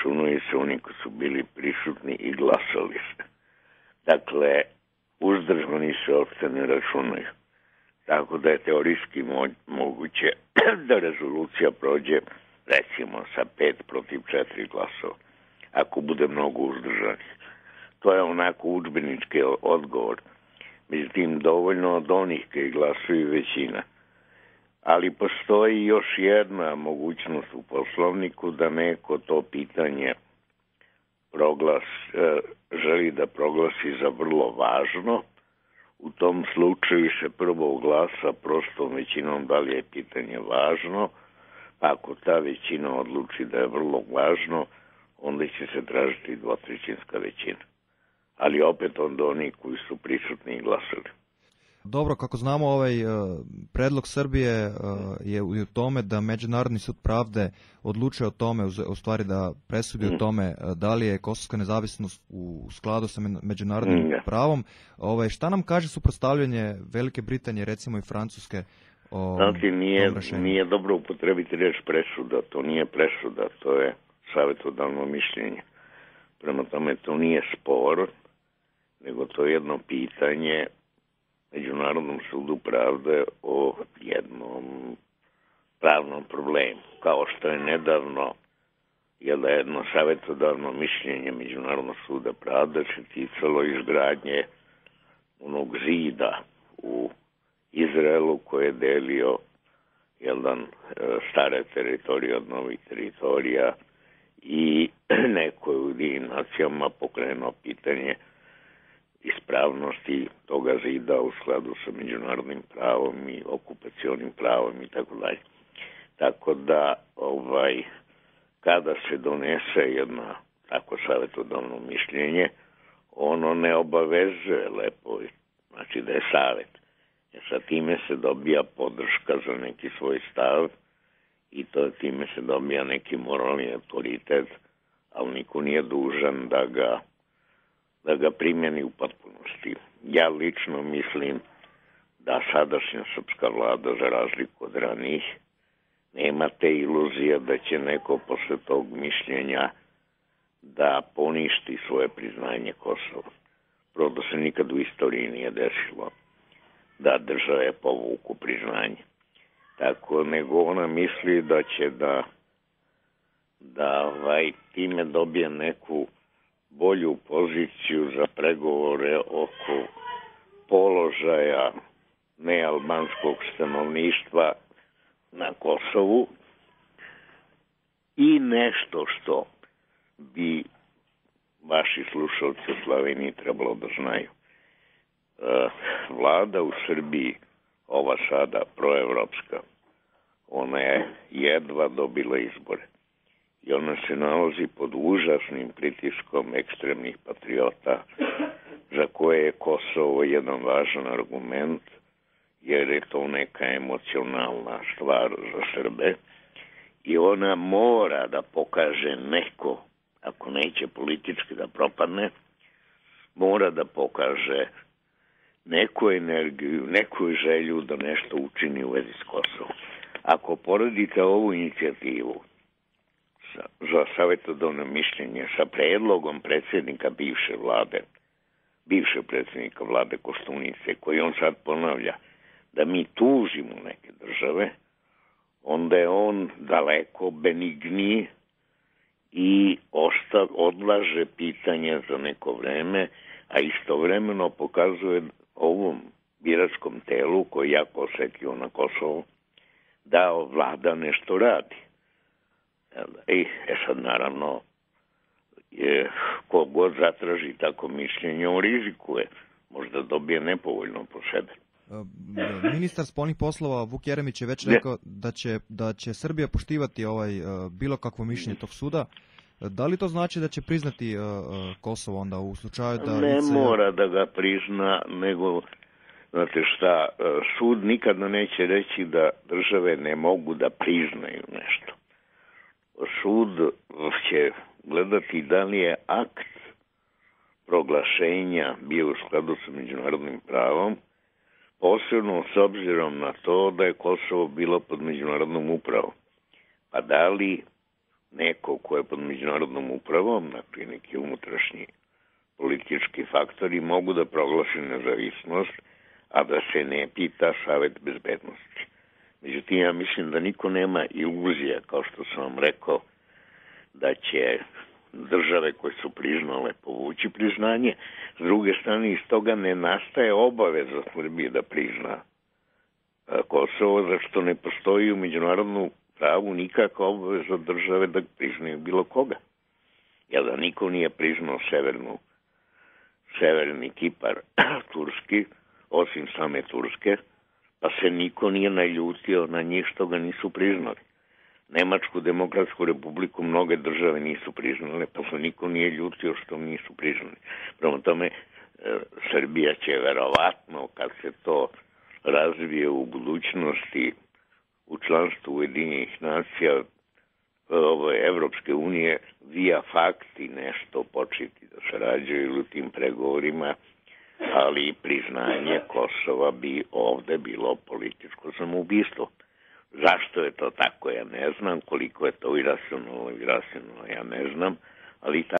računaju se oni koji su bili prisutni i glasali se. Dakle, uzdržani se uopšte ne računaju. Tako da je teorijski moguće da rezolucija prođe recimo sa 5 protiv 4 glasova. Ako bude mnogo uzdržanih. To je onako udžbenički odgovor. Međutim, dovoljno od onih koji glasuju većina. Ali postoji još jedna mogućnost u Poslovniku da neko to pitanje želi da proglasi za vrlo važno. U tom slučaju se prvo glasa prostom većinom da li je pitanje važno, pa ako ta većina odluči da je vrlo važno, onda će se tražiti dvotrećinska većina. Ali opet onda oni koji su prisutni i glasali. Dobro, kako znamo, ovaj predlog Srbije je u tome da Međunarodni sud pravde odlučuje o tome, u stvari da presudi o tome da li je kosovska nezavisnost u skladu sa međunarodnim pravom. Šta nam kaže suprotstavljanje Velike Britanije, recimo i Francuske, o tom rešenju? Nije dobro upotrebiti reč presuda, to nije presuda, to je savjetodavno mišljenje. Prema tome to nije spor, nego to je jedno pitanje Međunarodnom sudu pravde o jednom pravnom problemu. Kao što je nedavno jedno savjetodavno mišljenje Međunarodnog suda pravde se ticalo izgradnje onog zida u Izraelu koje je delio jedan stare teritorije od novih teritorija i neko je u Ujedinjenim nacijama pokrenuo pitanje ispravnosti toga zida u skladu sa međunarodnim pravom i okupacionim pravom i tako dalje. Tako da kada se donese jedno tako savjetodavno mišljenje, ono ne obavezuje lepo, znači da je savjet. Sa time se dobija podrška za neki svoj stav i time se dobija neki moralni autoritet, ali niko nije dužan da ga primjeni u potpunosti. Ja lično mislim da sadašnja srpska vlada, za razliku od ranijih, nema te iluzije da će neko posle tog mišljenja da poništi svoje priznanje Kosova. Prvo da se nikad u istoriji nije desilo da države povuku priznanje. Tako nego ona misli da će da time dobije neku bolju poziciju za pregovore oko položaja nealbanskog stanovništva na Kosovu i nešto što bi vaši slušalci u Sloveniji trebalo da znaju. Vlada u Srbiji, ova sada proevropska, ona je jedva dobila izbore. I ona se nalazi pod užasnim pritiskom ekstremnih patriota za koje je Kosovo jedan važan argument, jer je to neka emocionalna stvar za Srbe. I ona mora da pokaže neko, ako neće politički da propadne, mora da pokaže neku energiju, neku želju da nešto učini u vezi s Kosovom. Ako poredite ovu inicijativu za savjetodavno mišljenje sa predlogom predsjednika bivšeg predsjednika vlade Koštunice, koji on sad ponavlja da mi tužimo neke države, onda je on daleko benigniji i odlaže pitanje za neko vreme, a istovremeno pokazuje ovom biračkom telu koji je jako osetljivo na Kosovo da vlada nešto radi. Sad naravno ko god zatraži tako mišljenje, on rizikuje, možda dobije nepovoljno po sebe. Ministar spoljnih poslova Vuk Jeremić je već rekao da će Srbija poštivati bilo kakvo mišljenje tog suda. Da li to znači da će priznati Kosovo onda u slučaju da... Ne mora da ga prizna, nego, znate šta, sud nikada neće reći da države ne mogu da priznaju nešto. Sud će gledati da li je akt proglašenja bio u skladu sa međunarodnim pravom, posebno s obzirom na to da je Kosovo bilo pod međunarodnom upravom. Pa da li neko ko je pod međunarodnom upravom, dakle neki unutrašnji politički faktori, mogu da proglasi nezavisnost, a da se ne pita Savet bezbednosti. Međutim, ja mislim da niko nema iluzija, kao što sam vam rekao, da će države koje su priznale povući priznanje. S druge strane, iz toga ne nastaje obaveza Srbije da prizna Kosovo, zašto ne postoji u međunarodnom pravu nikakva obaveza države da priznaju bilo koga. Jer da niko nije priznao severni Kipar turski, osim same Turske, pa se niko nije naljutio na njih što ga nisu priznali. Nemačku demokratsku republiku mnoge države nisu priznale, pa se niko nije ljutio što nisu priznali. Prema tome, Srbija će verovatno, kad se to razvije u budućnosti u članstvu Ujedinjenih nacija, Evropske unije, via fakti nešto početi da sarađuju u tim pregovorima, ali priznanje Kosova bi ovde bilo političko samoubistvo. Zašto je to tako, ja ne znam, koliko je to iracionalno, ja ne znam, ali